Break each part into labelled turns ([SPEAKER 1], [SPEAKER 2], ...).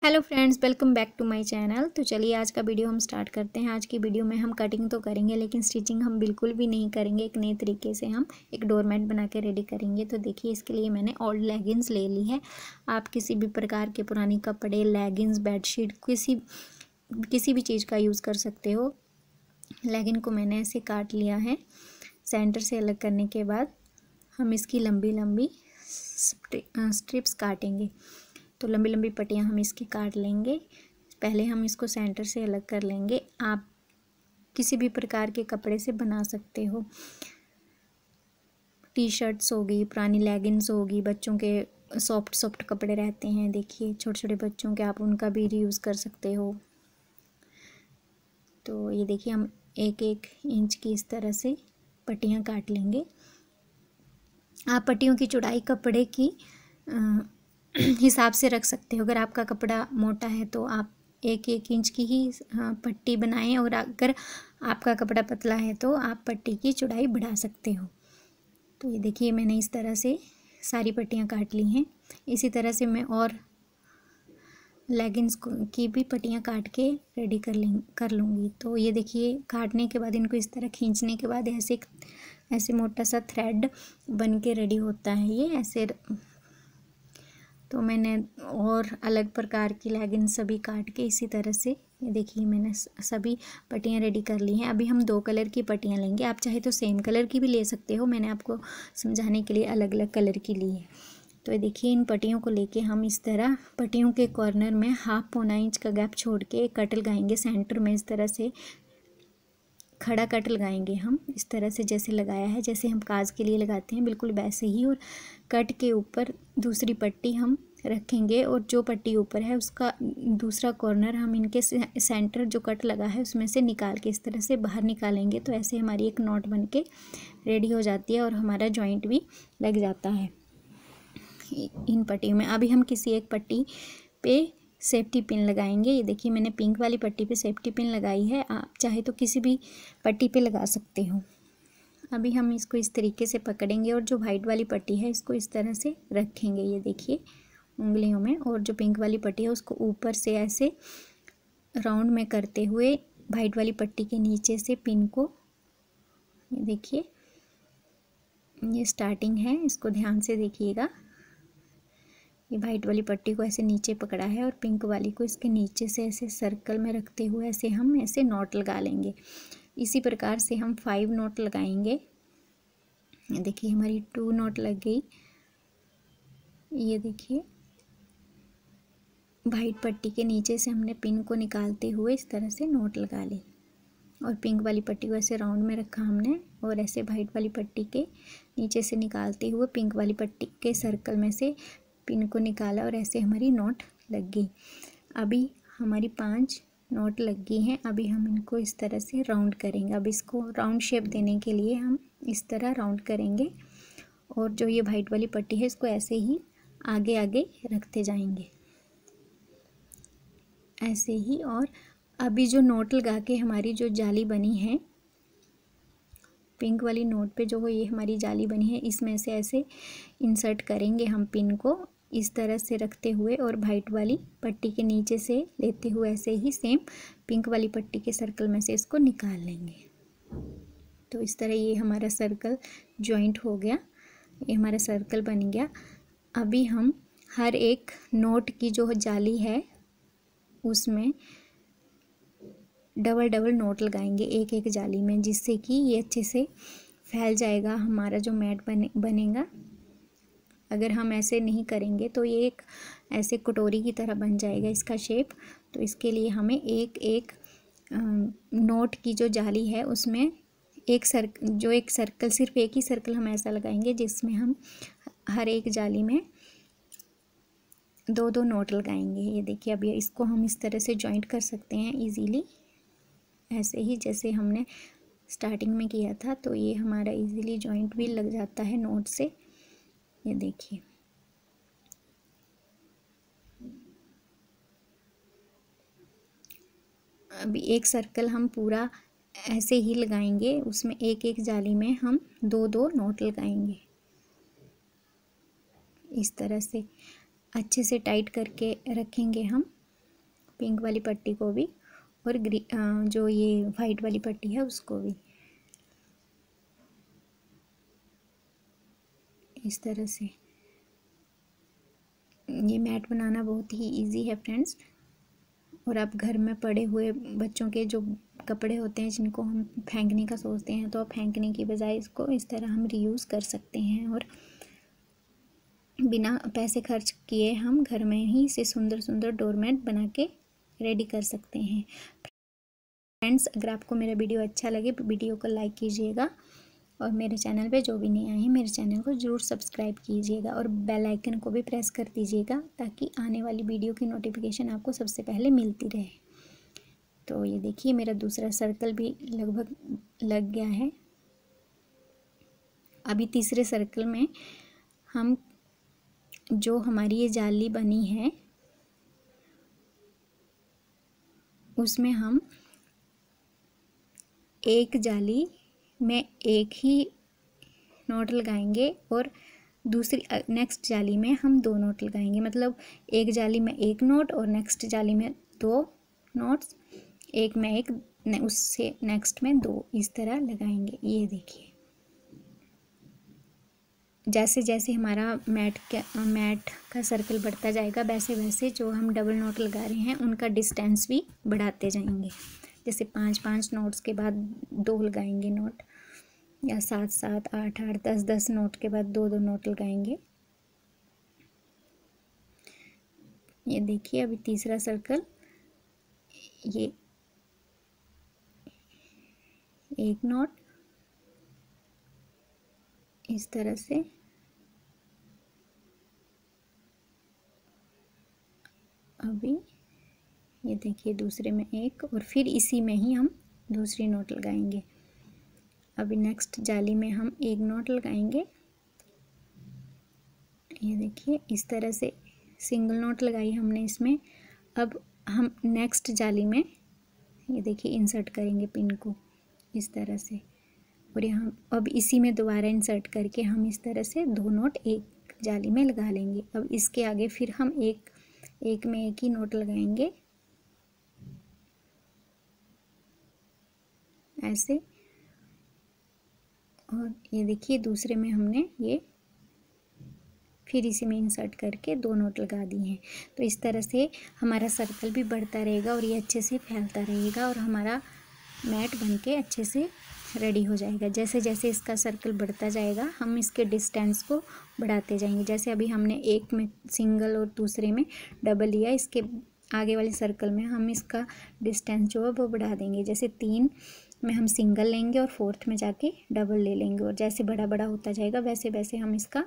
[SPEAKER 1] Hello friends, welcome back to my channel. तो चलिए आज का वीडियो हम स्टार्ट करते हैं। आज की वीडियो में हम कटिंग तो करेंगे लेकिन स्टिचिंग हम बिल्कुल भी नहीं करेंगे। एक नए तरीके से हम एक डोरमेट बना के रेडी करेंगे। तो देखिए, इसके लिए मैंने ओल्ड लेगिंग्स ले ली है। आप किसी भी प्रकार के पुरानी कपड़े, लेगिंग्स, बेडशीट, किसी भी चीज़ का यूज़ कर सकते हो। लेगिंग को मैंने ऐसे काट लिया है। सेंटर से अलग करने के बाद हम इसकी लंबी लंबी स्ट्रिप्स काटेंगे। तो लंबी लंबी पट्टियाँ हम इसकी काट लेंगे। पहले हम इसको सेंटर से अलग कर लेंगे। आप किसी भी प्रकार के कपड़े से बना सकते हो। टी शर्ट्स होगी, पुरानी लेगिंग्स होगी, बच्चों के सॉफ्ट कपड़े रहते हैं, देखिए छोटे छोटे बच्चों के, आप उनका भी रीयूज़ कर सकते हो। तो ये देखिए, हम एक एक इंच की इस तरह से पट्टियाँ काट लेंगे। आप पट्टियों की चौड़ाई कपड़े की हिसाब से रख सकते हो। अगर आपका कपड़ा मोटा है तो आप एक एक इंच की ही पट्टी बनाएं, और अगर आपका कपड़ा पतला है तो आप पट्टी की चौड़ाई बढ़ा सकते हो। तो ये देखिए, मैंने इस तरह से सारी पट्टियाँ काट ली हैं। इसी तरह से मैं और लेगिंग्स की भी पट्टियाँ काट के रेडी कर लूँगी। तो ये देखिए, काटने के बाद इनको इस तरह खींचने के बाद ऐसे मोटा सा थ्रेड बन के रेडी होता है ये ऐसे। तो मैंने और अलग प्रकार की लेगिंग्स सभी काट के इसी तरह से, ये देखिए, मैंने सभी पट्टियाँ रेडी कर ली हैं। अभी हम 2 कलर की पट्टियाँ लेंगे। आप चाहे तो सेम कलर की भी ले सकते हो। मैंने आपको समझाने के लिए अलग अलग कलर की ली है। तो ये देखिए, इन पट्टियों को लेके हम इस तरह पट्टियों के कॉर्नर में 1/2 पौना इंच का गैप छोड़ के एक कट लगाएंगे। सेंटर में इस तरह से खड़ा कट लगाएंगे हम, इस तरह से जैसे लगाया है, जैसे हम काज के लिए लगाते हैं, बिल्कुल वैसे ही। और कट के ऊपर दूसरी पट्टी हम रखेंगे, और जो पट्टी ऊपर है उसका दूसरा कॉर्नर हम इनके सेंटर जो कट लगा है उसमें से निकाल के इस तरह से बाहर निकालेंगे। तो ऐसे हमारी एक नॉट बन के रेडी हो जाती है और हमारा जॉइंट भी लग जाता है इन पट्टियों में। अभी हम किसी एक पट्टी पे सेफ्टी पिन लगाएंगे। ये देखिए, मैंने पिंक वाली पट्टी पे सेफ्टी पिन लगाई है। आप चाहे तो किसी भी पट्टी पे लगा सकते हो। अभी हम इसको इस तरीके से पकड़ेंगे और जो वाइट वाली पट्टी है इसको इस तरह से रखेंगे, ये देखिए, उंगलियों में। और जो पिंक वाली पट्टी है उसको ऊपर से ऐसे राउंड में करते हुए वाइट वाली पट्टी के नीचे से पिन को, ये देखिए, ये स्टार्टिंग है, इसको ध्यान से देखिएगा। ये वाइट वाली पट्टी को ऐसे नीचे पकड़ा है और पिंक वाली को इसके नीचे से ऐसे सर्कल में रखते हुए ऐसे हम ऐसे नॉट लगा लेंगे। इसी प्रकार से हम 5 नॉट लगाएंगे। ये देखिए, हमारी 2 नॉट लग गई। ये देखिए, वाइट पट्टी के नीचे से हमने पिन को निकालते हुए इस तरह से नॉट लगा ली, और पिंक वाली पट्टी को ऐसे राउंड में रखा हमने, और ऐसे वाइट वाली पट्टी के नीचे से निकालते हुए पिंक वाली पट्टी के सर्कल में से पिन को निकाला, और ऐसे हमारी नॉट लग गई। अभी हमारी 5 नॉट लग गई हैं। अभी हम इनको इस तरह से राउंड करेंगे। अब इसको राउंड शेप देने के लिए हम इस तरह राउंड करेंगे, और जो ये वाइट वाली पट्टी है इसको ऐसे ही आगे आगे रखते जाएंगे, ऐसे ही। और अभी जो नोट लगा के हमारी जो जाली बनी है पिंक वाली नोट पे, जो ये हमारी जाली बनी है, इसमें से ऐसे इंसर्ट करेंगे हम पिन को इस तरह से रखते हुए, और वाइट वाली पट्टी के नीचे से लेते हुए ऐसे ही सेम पिंक वाली पट्टी के सर्कल में से इसको निकाल लेंगे। तो इस तरह ये हमारा सर्कल जॉइंट हो गया, ये हमारा सर्कल बन गया। अभी हम हर एक नोट की जो जाली है उसमें डबल डबल नोट लगाएंगे एक एक जाली में, जिससे कि ये अच्छे से फैल जाएगा हमारा जो मैट बनेगा। अगर हम ऐसे नहीं करेंगे तो ये एक ऐसे कटोरी की तरह बन जाएगा इसका शेप। तो इसके लिए हमें एक एक नोट की जो जाली है उसमें एक सर्कल, सिर्फ एक ही सर्कल हम ऐसा लगाएंगे जिसमें हम हर एक जाली में 2-2 नोट लगाएंगे। ये देखिए, अभी इसको हम इस तरह से जॉइंट कर सकते हैं इजीली, ऐसे ही जैसे हमने स्टार्टिंग में किया था। तो ये हमारा इजीली जॉइंट भी लग जाता है नोट से, ये देखिए। अभी एक सर्कल हम पूरा ऐसे ही लगाएंगे, उसमें एक एक जाली में हम 2-2 नोट लगाएंगे। इस तरह से अच्छे से टाइट करके रखेंगे हम पिंक वाली पट्टी को भी और जो ये वाइट वाली पट्टी है उसको भी इस तरह से। ये मैट बनाना बहुत ही इजी है फ्रेंड्स, और आप घर में पड़े हुए बच्चों के जो कपड़े होते हैं जिनको हम फेंकने का सोचते हैं, तो आप फेंकने की बजाय इसको इस तरह हम रीयूज़ कर सकते हैं और बिना पैसे खर्च किए हम घर में ही इसे सुंदर सुंदर डोरमेट बना के रेडी कर सकते हैं। फ्रेंड्स, अगर आपको मेरा वीडियो अच्छा लगे तो वीडियो को लाइक कीजिएगा, और मेरे चैनल पे जो भी नए आए हैं मेरे चैनल को ज़रूर सब्सक्राइब कीजिएगा और बेल आइकन को भी प्रेस कर दीजिएगा, ताकि आने वाली वीडियो की नोटिफिकेशन आपको सबसे पहले मिलती रहे। तो ये देखिए मेरा दूसरा सर्कल भी लगभग लग गया है। अभी तीसरे सर्कल में हम जो हमारी ये जाली बनी है उसमें हम एक जाली में एक ही नोट लगाएंगे और दूसरी नेक्स्ट जाली में हम 2 नोट लगाएंगे। मतलब एक जाली में 1 नोट और नेक्स्ट जाली में 2 नोट्स, एक में एक, उससे नेक्स्ट में 2, इस तरह लगाएंगे। ये देखिए जैसे जैसे हमारा मैट का सर्कल बढ़ता जाएगा वैसे वैसे जो हम डबल नोट लगा रहे हैं उनका डिस्टेंस भी बढ़ाते जाएंगे। जैसे 5-5 नोट्स के बाद 2 लगाएंगे नोट, या 7-7, 8-8, 10-10 नोट के बाद 2-2 नोट लगाएंगे। ये देखिए अभी तीसरा सर्कल, ये 1 नोट इस तरह से, अभी ये देखिए दूसरे में 1 और फिर इसी में ही हम दूसरी नोट लगाएंगे। अभी नेक्स्ट जाली में हम 1 नोट लगाएंगे। ये देखिए इस तरह से सिंगल नोट लगाई हमने इसमें। अब हम नेक्स्ट जाली में ये देखिए इंसर्ट करेंगे पिन को इस तरह से, और यहाँ अब इसी में दोबारा इंसर्ट करके हम इस तरह से 2 नोट एक जाली में लगा लेंगे। अब इसके आगे फिर हम एक में एक ही नोट लगाएंगे ऐसे, और ये देखिए दूसरे में हमने ये फिर इसी में इंसर्ट करके 2 नोट लगा दिए हैं। तो इस तरह से हमारा सर्कल भी बढ़ता रहेगा और ये अच्छे से फैलता रहेगा और हमारा मैट बनके अच्छे से रेडी हो जाएगा। जैसे जैसे इसका सर्कल बढ़ता जाएगा हम इसके डिस्टेंस को बढ़ाते जाएंगे। जैसे अभी हमने एक में सिंगल और दूसरे में डबल लिया, इसके आगे वाले सर्कल में हम इसका डिस्टेंस जो है वो बढ़ा देंगे। जैसे 3 में हम सिंगल लेंगे और 4th में जाके डबल ले लेंगे, और जैसे बड़ा बड़ा होता जाएगा वैसे वैसे हम इसका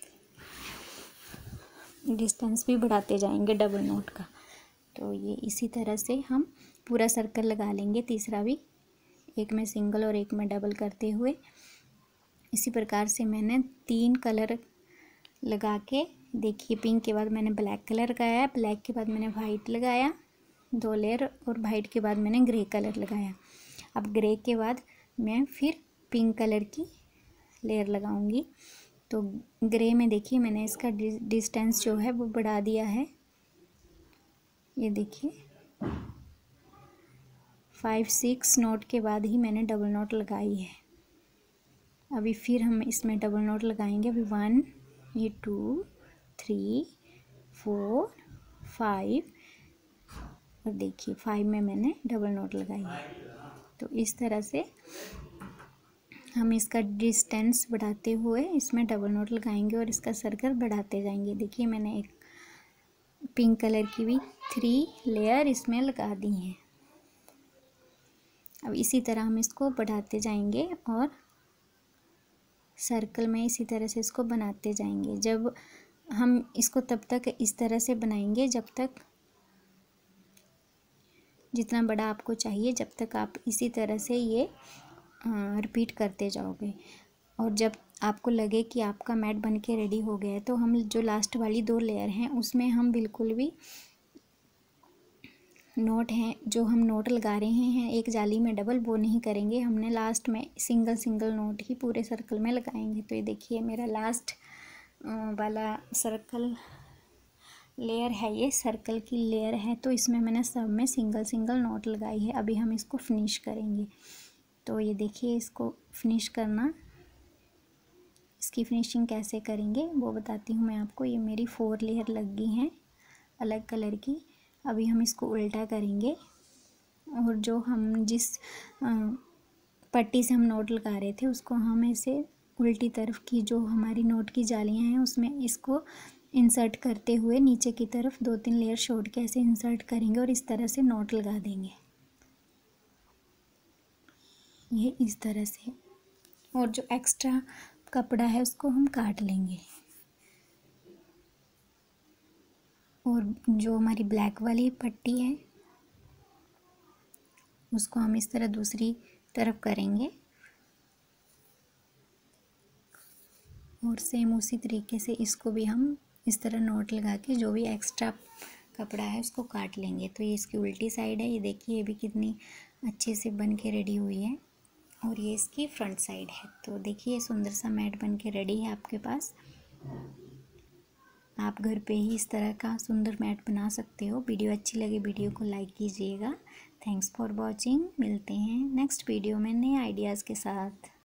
[SPEAKER 1] डिस्टेंस भी बढ़ाते जाएंगे डबल नोट का। तो ये इसी तरह से हम पूरा सर्कल लगा लेंगे, तीसरा भी एक में सिंगल और एक में डबल करते हुए। इसी प्रकार से मैंने 3 कलर लगा के, देखिए पिंक के बाद मैंने ब्लैक कलर लगाया, ब्लैक के बाद मैंने वाइट लगाया 2 लेयर, और वाइट के बाद मैंने ग्रे कलर लगाया। अब ग्रे के बाद मैं फिर पिंक कलर की लेयर लगाऊंगी। तो ग्रे में देखिए मैंने इसका डिस्टेंस जो है वो बढ़ा दिया है। ये देखिए 5-6 नोट के बाद ही मैंने डबल नोट लगाई है। अभी फिर हम इसमें डबल नोट लगाएंगे। अभी 1, ये 2, 3, 4, 5, और देखिए 5 में मैंने डबल नोट लगाई है। तो इस तरह से हम इसका डिस्टेंस बढ़ाते हुए इसमें डबल नोट लगाएंगे और इसका सर्कल बढ़ाते जाएंगे। देखिए मैंने एक पिंक कलर की भी 3 लेयर इसमें लगा दी हैं। अब इसी तरह हम इसको बढ़ाते जाएंगे और सर्कल में इसी तरह से इसको बनाते जाएंगे। जब हम इसको तब तक इस तरह से बनाएंगे जब तक जितना बड़ा आपको चाहिए, जब तक आप इसी तरह से ये रिपीट करते जाओगे। और जब आपको लगे कि आपका मैट बन के रेडी हो गया है तो हम जो लास्ट वाली 2 लेयर हैं उसमें हम बिल्कुल भी नोट हैं जो हम नोट लगा रहे हैं एक जाली में डबल, वो नहीं करेंगे। हमने लास्ट में सिंगल सिंगल नोट ही पूरे सर्कल में लगाएंगे। तो ये देखिए मेरा लास्ट वाला सर्कल लेयर है, ये सर्कल की लेयर है, तो इसमें मैंने सब में सिंगल सिंगल नॉट लगाई है। अभी हम इसको फिनिश करेंगे। तो ये देखिए, इसको फिनिश करना, इसकी फिनिशिंग कैसे करेंगे वो बताती हूँ मैं आपको। ये मेरी 4 लेयर लग गई हैं अलग कलर की। अभी हम इसको उल्टा करेंगे और जो हम जिस पट्टी से हम नोट लगा रहे थे उसको हम ऐसे उल्टी तरफ की जो हमारी नोट की जालियाँ हैं उसमें इसको इंसर्ट करते हुए नीचे की तरफ 2-3 लेयर छोड़ के ऐसे इंसर्ट करेंगे और इस तरह से नोट लगा देंगे, ये इस तरह से। और जो एक्स्ट्रा कपड़ा है उसको हम काट लेंगे। और जो हमारी ब्लैक वाली पट्टी है उसको हम इस तरह दूसरी तरफ करेंगे और सेम उसी तरीके से इसको भी हम इस तरह नोट लगा के जो भी एक्स्ट्रा कपड़ा है उसको काट लेंगे। तो ये इसकी उल्टी साइड है, ये देखिए ये भी कितनी अच्छे से बन के रेडी हुई है। और ये इसकी फ्रंट साइड है। तो देखिए सुंदर सा मैट बन के रेडी है आपके पास। आप घर पे ही इस तरह का सुंदर मैट बना सकते हो। वीडियो अच्छी लगे वीडियो को लाइक कीजिएगा। Thanks for watching. मिलते हैं नेक्स्ट वीडियो में नए आइडियाज़ के साथ।